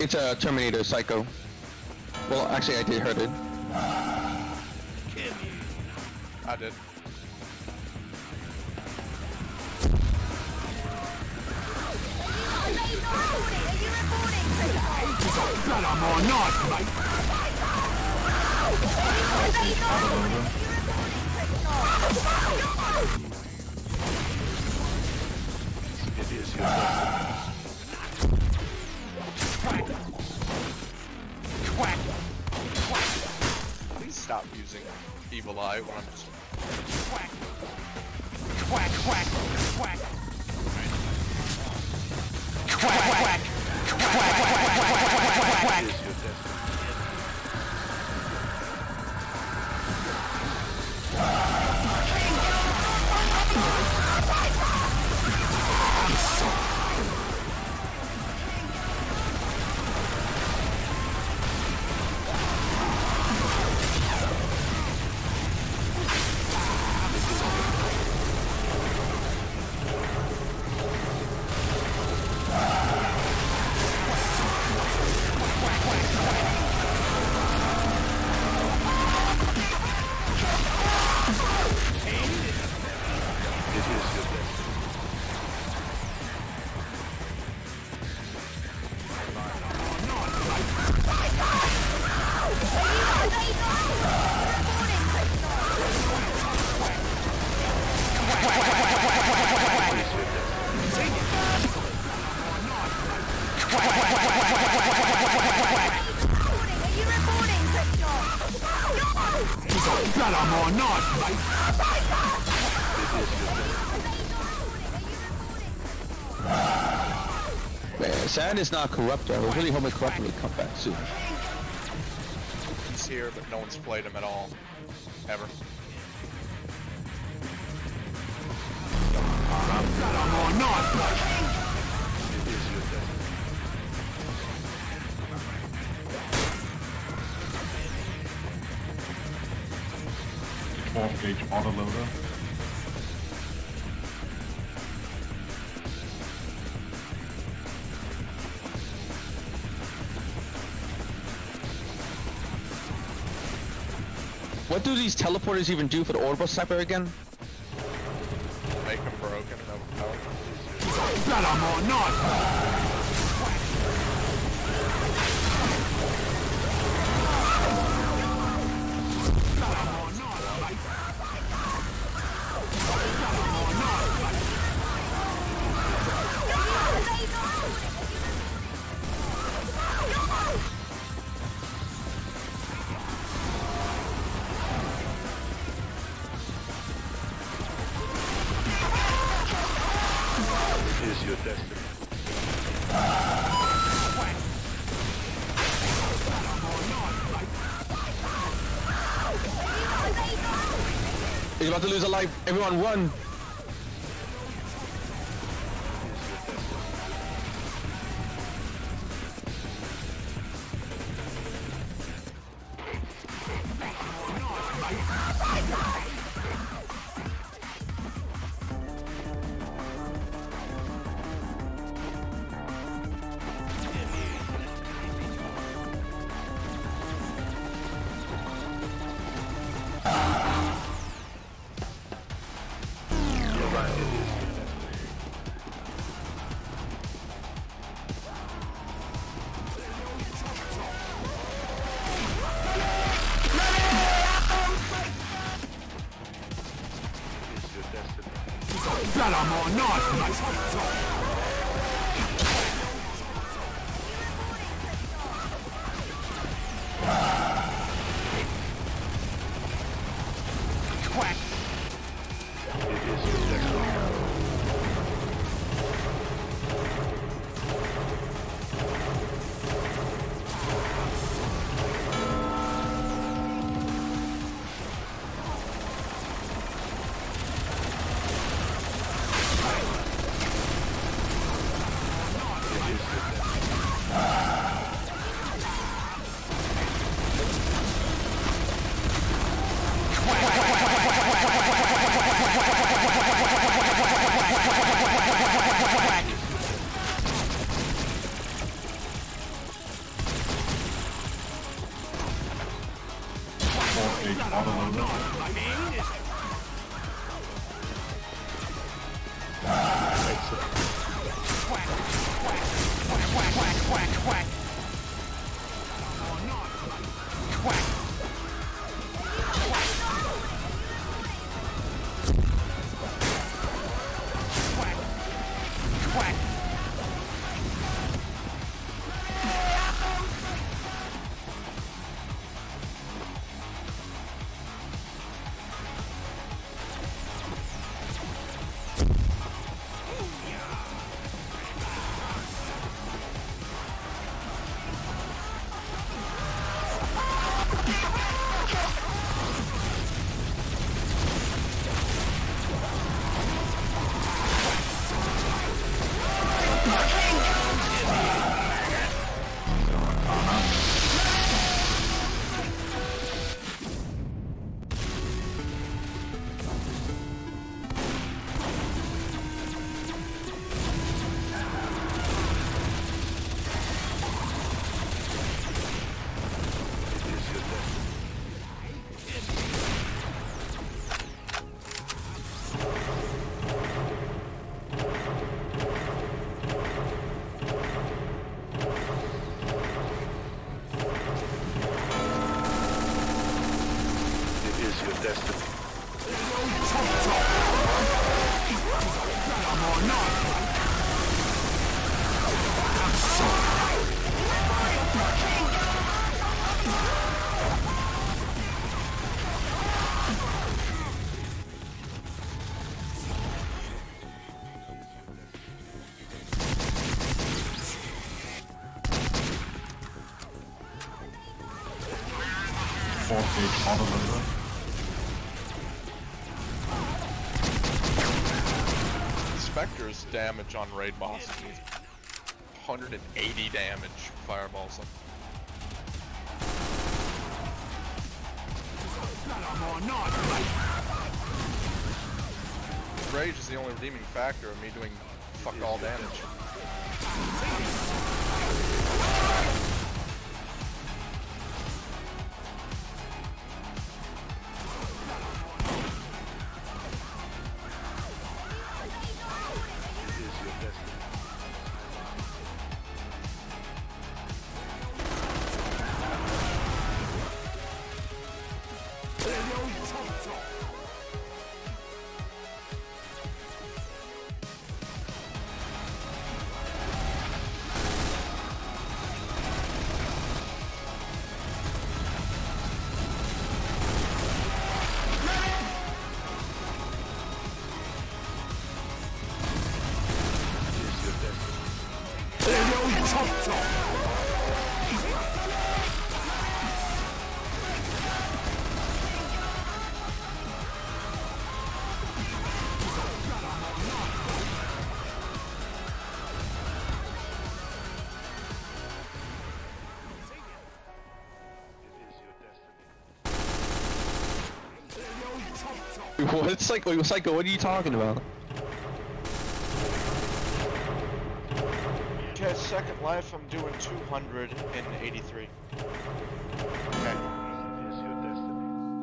It's a Terminator Psycho. Well, actually, I did hurt it. I did. Blood on more knife, mate. It is your destiny. Quack! Quack! Please stop using Evil Eye when I'm just quack! Quack! Quack! Quack! Quack! Quack! Quack! Quack! Quack! It is your destiny. Blood on more knife, mate. Man, Sand is not corrupt. I was really hoping corrupt would come back soon. He's here, but no one's played him at all. Ever. Blood on more knife, mate. It is your destiny. 12-gauge autoloader. What do these teleporters even do for the orbital sniper again? Make him broken and overpowered. Blood on more knife, mate. It is your destiny. He's about to lose a life. Everyone run! Blood on more knife, mate. Quack! It is your destiny. Quack! Quack! Quack! Quack! Quack! auto laser. Spectre's damage on raid boss is 180 damage fireballs him. Rage is the only redeeming factor of me doing fuck all damage. What? Psycho, what are you talking about? Okay, second life, I'm doing 283. Okay. It is your destiny.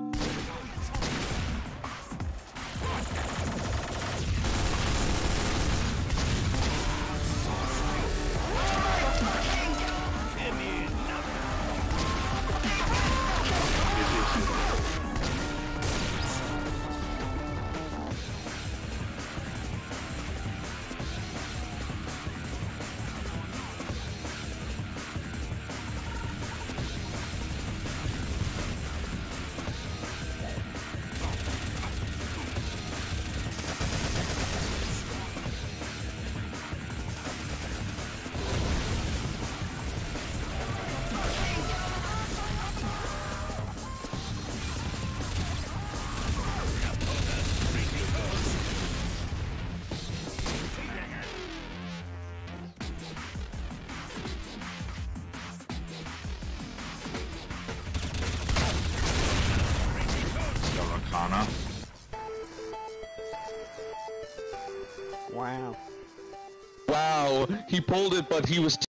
Arcana. Wow, he pulled it, but he was